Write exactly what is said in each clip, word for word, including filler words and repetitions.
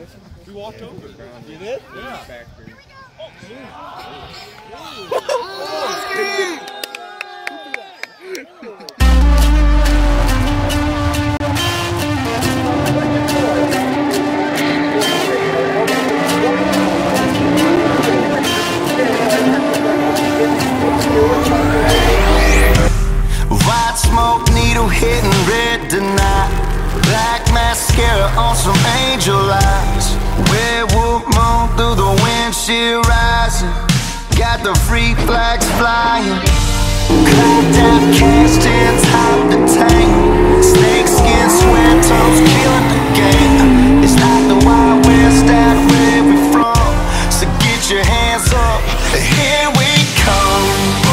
We walked over. You did? Yeah. White smoke, needle hitting red tonight. Black mascara on some angel eyes. Werewolf moon through the windshield rising. Got the free flags flying. Clocked out cast in top the tank. Snake skin sweat toes killing the game. It's like the Wild West out where we from. So get your hands up, here we come.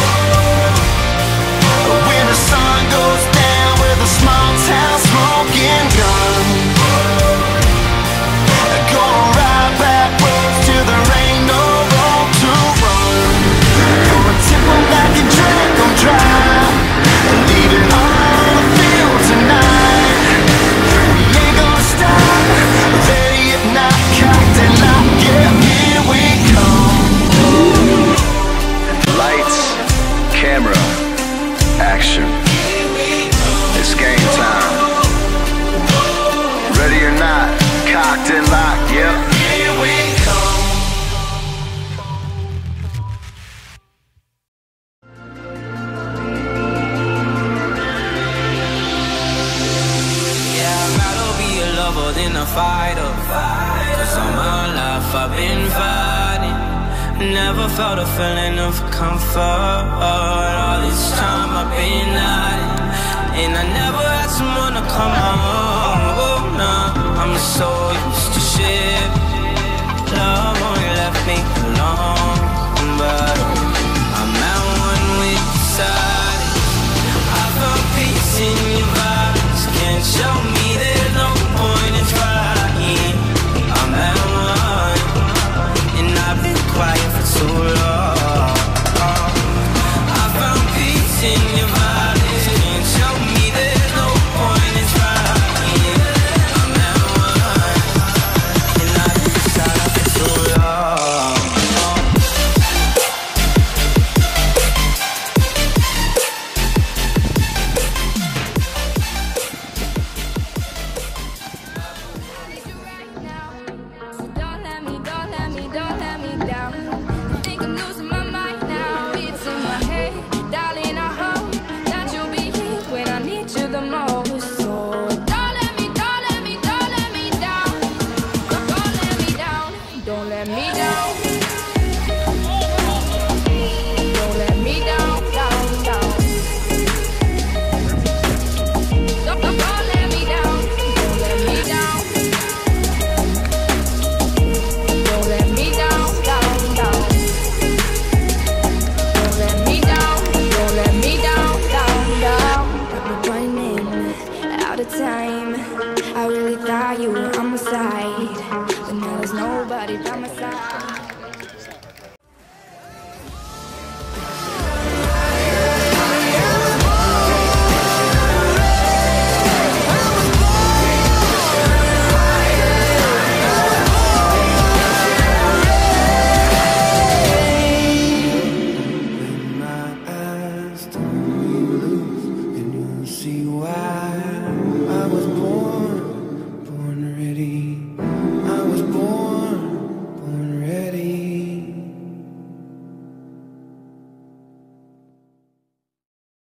When the sun goes down with a small town smoking gun, gonna ride backwards till there ain't no road to run. Gonna tip them back and drink them dry, leaving all the field tonight. We ain't gonna stop, ready if not, cocked and locked, yeah, here we come. Lights, camera, action. It's game time. Ready or not, cocked and locked, yep. Here we come. Yeah, I'd rather be a lover than a fighter. Cause all my life I've been fighting. Never felt a feeling of comfort. All this time I've been hiding, and I never had someone to come home. Oh, nah, I'm so used to shit. Love only left me alone, but I'm at one with the silence. I found peace in your vibes. Can't show me there's no point in trying. I'm at one, and I've been quiet for too long. I found peace in your vibes. Can't show me there's no point in trying. I'm at one, and I've been silent for too long. Don't let me, don't let me, don't let me down. I think I'm losing my mind now. It's in my head, darling. I hope that you'll be here when I need you the most. So don't let me, don't let me, don't let me down. Don't let me down. Don't let me down. Don't let me down, down, down. Don't, don't, don't let me down. Don't let me down. Don't let me down, down, down. Don't let me down, don't let me down, down, down. I've been running out of time. I really thought you were on my side, but now there's nobody by my side.